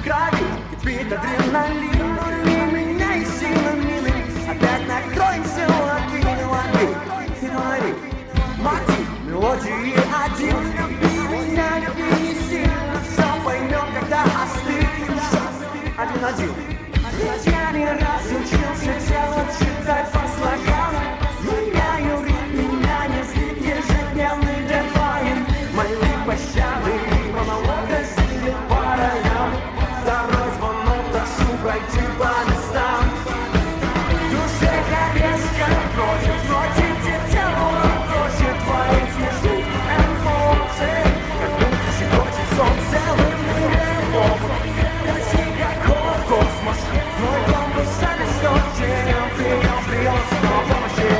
крови кипит адреналин. Люли меня и силами опять накроемся воды. Мотив, мелодии один. Люби меня, люби не сильно. Все поймем, когда остынешь. Один-один. Ведь я не раз учился делать, читать по слогам. Меняю ритм, меня не злит ежедневный дедлайн. Мои пощады, монолог разделит по ролям. Второй звонок, прошу пройти по местам. В душе я резко против, но тело просит твоих смешных эмоций. Как будто щекочет солнце, лунный опыт. Космос, мой компас обесточен. Прием, снова помощи.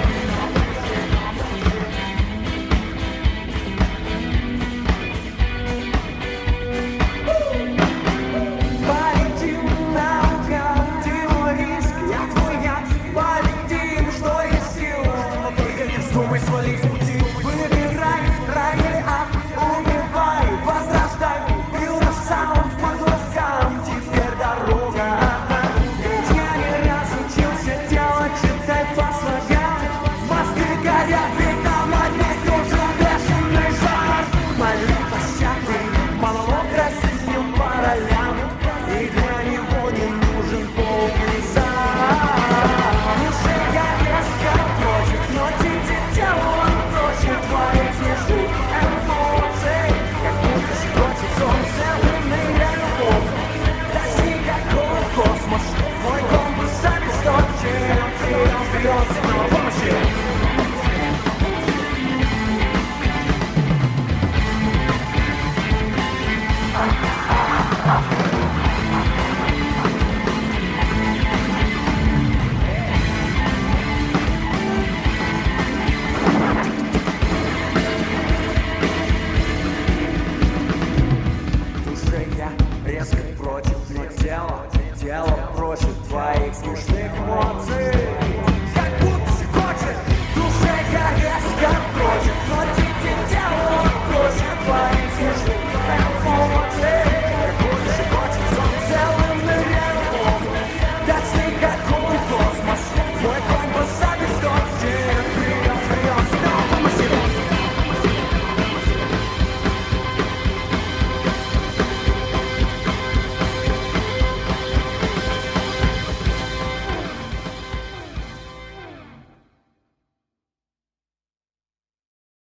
Полетим наугад, ты риск, я твой яд. Полетим, что есть сил, но только не вздумай свалить с пути. Выбирай, рай или ад, убивай, возрождай. Бил на саунд по глазам, теперь дорога одна. Ведь я не раз учился делать, читать по слогам. Мосты горят, ведь там одних нужен бешеный жар. Мои пощады, монолог разделил по ролям. И для него не нужен полный зал. Душе я резко против, но тело просит твоих смешных эмоций. Как будто щекочет солнце, лунный любовь. Достиг какого космос, мой компас обесточен. Прием, снова помощи. В душе я резко против, но тело просит твоих смешных